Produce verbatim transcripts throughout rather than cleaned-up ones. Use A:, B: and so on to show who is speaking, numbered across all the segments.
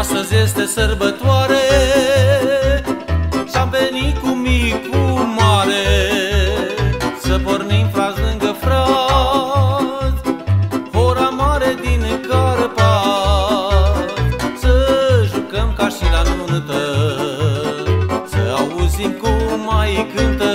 A: Astăzi este sărbătoare și-am venit cu mic, cu mare, să pornim frați lângă frați, hora mare din Carpați, să jucăm ca și la nuntă, să auzim cum mai cântă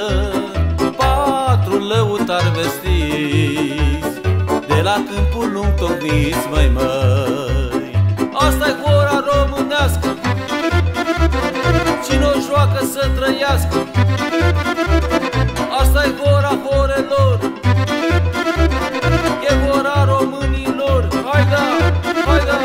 A: patru lăutari vestiți, de la câmpul lung tocmiți, măi, măi. Asta-i hora românească, cine o joacă să trăiască. Asta-i hora horelor, e hora românilor. Hai da, hai da!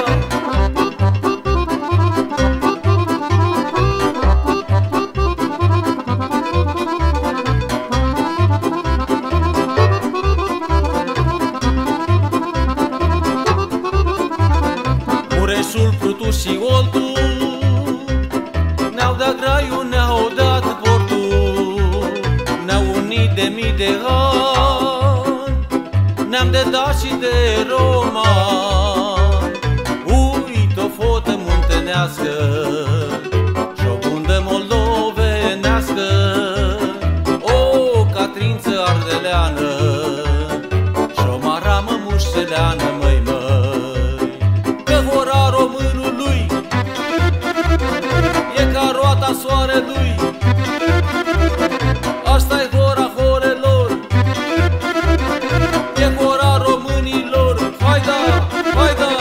A: Mureșul, Prutul și Oltul ne-au dat graiul, ne-au dat portul, ne-au unit de mii de ani, ne-am de dat și de roman. Uite o fotă muntenească și-o bundă moldovenească, o catrință ardeleană și-o maramă mușteleană, măi, măi. Hora românului e ca roata soarelui, asta-i hora horelor, e hora românilor. Hai da, hai da!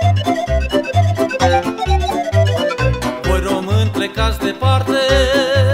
A: Plecați departe